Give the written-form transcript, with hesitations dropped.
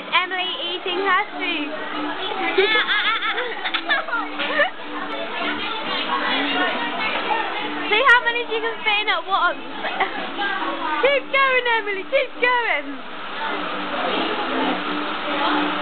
It's Emily eating her food. See how many she can fit in at once. Keep going, Emily, keep going.